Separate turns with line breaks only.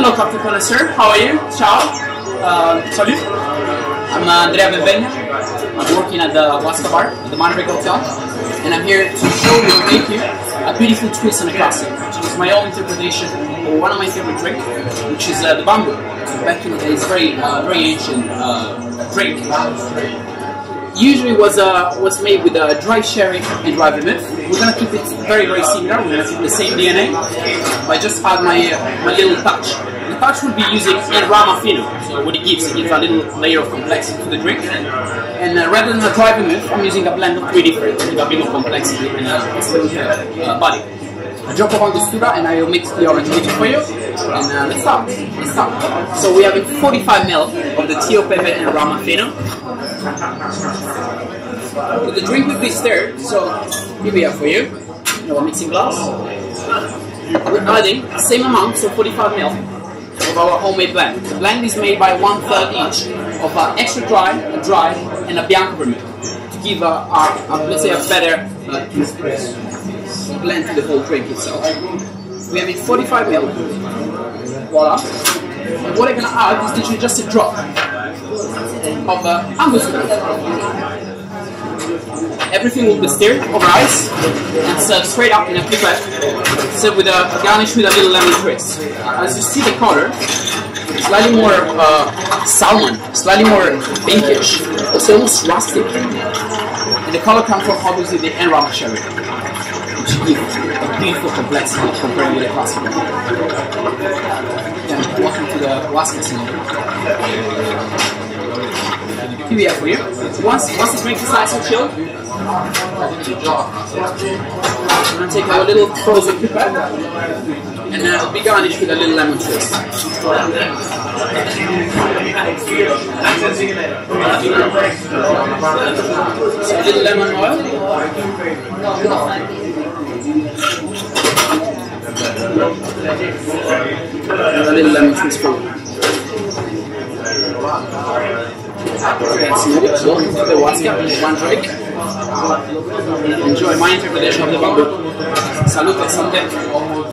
Hello, Captain Connoisseur. How are you? Ciao. Salut. I'm Andrea Benvegna. I'm working at the Waeska Bar at the Mandrake Hotel, and I'm here to show you and make you a beautiful twist on a classic, which is my own interpretation of one of my favorite drinks, which is the Bambou. Back in the day, it's very ancient drink. Usually was made with dry sherry and dry vermouth. We're gonna keep it very similar. We're gonna keep the same DNA, but I just add my little touch. The touch will be using El Rama Fino. So what it gives a little layer of complexity to the drink. And rather than a dry vermouth, I'm using a blend of 3 different to give a bit of complexity and a smooth body. A drop of Angostura and I will mix the orange with it for you. And let's start. So we have 45 ml of the Tio Pepe and Rama Fino. The drink will be stirred, so here we are for you. Now a mixing glass. We're adding the same amount, so 45 ml of our homemade blend. The blend is made by 1/3 each of extra dry, a dry, and a Bianco vermouth to give let's say a better blend to the whole drink itself. We have 45 ml. Voila. And what I'm gonna add is literally just a drop of Angostura. Everything will be stirred over ice and served straight up in a pipette, served with a garnish with a little lemon twist. As you see the color, slightly more salmon, slightly more pinkish, also almost rustic. And the color comes from obviously the Rama sherry, which gives a beautiful complexity compared with the classic one. Again, welcome to the Waeska scene. Here we are for you. Once the drink is nice and chilled, I'm going to take our little frozen pipette and it'll be garnished with a little lemon twist. So a little lemon oil. And a little lemon twist for you. Welcome to the Waeska Mandrake. Enjoy my interpretation of the Bambou. Salute, salute.